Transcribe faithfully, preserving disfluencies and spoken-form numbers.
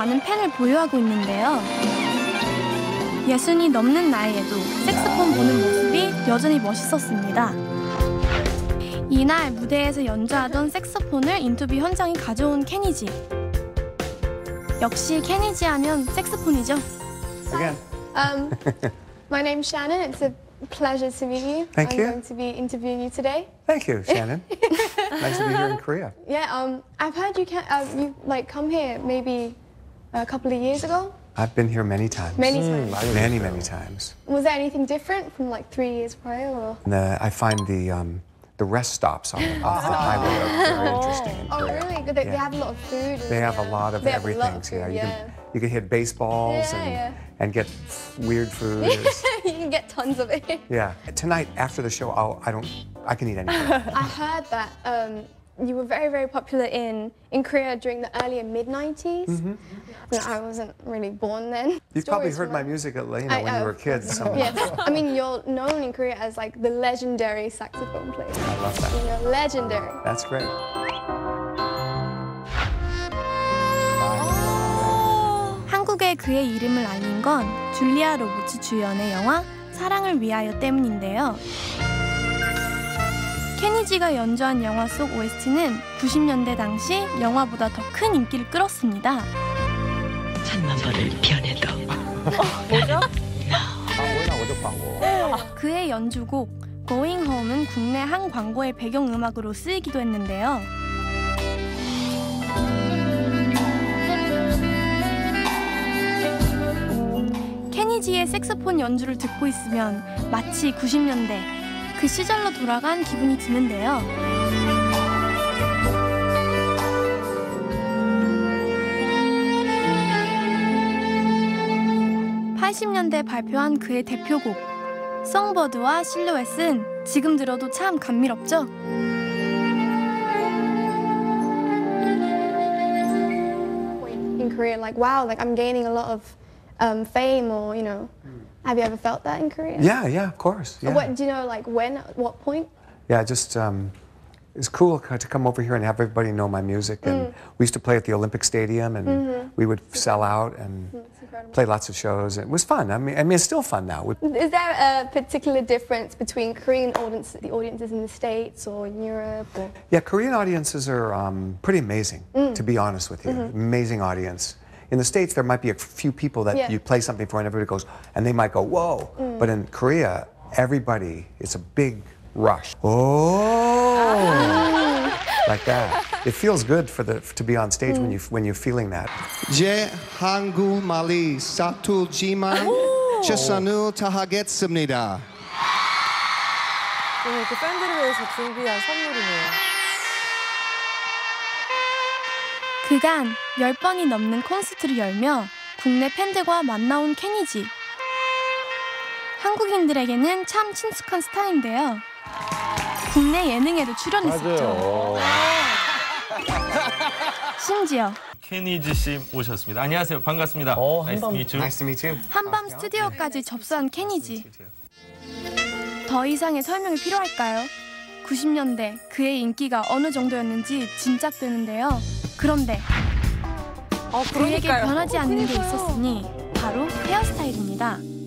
많은 팬을 보유하고 있는데요. 예순이 넘는 나이에도 색소폰 보는 모습이 여전히 멋있었습니다. 이날 무대에서 연주하던 색소폰을 인터뷰 현장에 가져온 케니지. 역시 케니지 하면 색소폰이죠. Again. Um, my name's Shannon. It's a pleasure to meet you. Thank I'm you. going to be interviewing you today. Thank you, Shannon. Nice to be here in Korea. Yeah. Um, I've heard you can. Uh, you like come here maybe a couple of years ago. I've been here many times. Many times. Many, many times. Was there anything different from like three years prior? Or? And the, I find the um, the rest stops on the, off the highway are very interesting in Oh, Korea. really? Good. They, they Yeah. have a lot of food. And They have a stuff. lot of They have a lot everything. of So yeah, food, you yeah. can you can hit baseballs Yeah, and yeah. and get weird food. You can get tons of it. Yeah. Tonight after the show, I'll, I don't I can eat anything. I heard that um, you were very, very popular in, in Korea during the early and mid nineties. Mm-hmm. No, I wasn't really born then. You've probably Stories heard from my that. music at, you know, I- when you uh, were kids. Some, Yes, I mean you're known in Korea as like the legendary saxophone player. I love that. You're legendary. That's great. 한국에 그의 이름을 알린 건 줄리아 로버츠 주연의 영화 사랑을 위하여 때문인데요. 케니지가 연주한 영화 속 오에스티는 구십 년대 당시 영화보다 더 큰 인기를 끌었습니다. 천만 번을 변해도 그의 연주곡 Going Home은 국내 한 광고의 배경음악으로 쓰이기도 했는데요. 케니지의 색소폰 연주를 듣고 있으면 마치 구십 년대 그 시절로 돌아간 기분이 드는데요. 팔십 년대 발표한 그의 대표곡 송버드와 실루엣은 지금 들어도 참 감미롭죠? In Korea, like wow, like I'm gaining a lot of um, fame, or you know, have you ever felt that in Korea? Yeah, yeah, of course. Yeah. What do you know? Like when? At what point? Yeah, just um, it's cool to come over here and have everybody know my music. And Mm. we used to play at the Olympic Stadium, and Mm-hmm. we would sell out and That's incredible. play lots of shows. It was fun. I mean, I mean, it's still fun now. We- Is there a particular difference between Korean audience, the audiences in the States or in Europe? Or? Yeah, Korean audiences are um, pretty amazing, Mm. to be honest with you. Mm-hmm. Amazing audience. In the States, there might be a few people that Yeah. you play something for and everybody goes, and they might go, whoa. Mm. But in Korea, everybody, it's a big rush. Oh! Like that. It feels good for the, to be on stage when, you, when you're feeling that. 제 한국말이 서툴지만 최선을 다하겠습니다. 오늘 이렇게 팬들을 위해서 준비한 선물이네요. 그간 열 번이 넘는 콘서트를 열며 국내 팬들과 만나온 케니지. 한국인들에게는 참 친숙한 스타인데요. 국내 예능에도 출연했었죠. 심지어 케니지 씨 오셨습니다. 안녕하세요. 반갑습니다. 어, Nice to 한밤- meet you. Nice to meet you. 한밤 스튜디오까지 접수한 케니지. 더 이상의 설명이 필요할까요? 구십 년대 그의 인기가 어느 정도였는지 짐작되는데요. 그런데 아, 그에게 그러니까요. 변하지 않는 게 그러니까요. 있었으니 바로 헤어스타일입니다.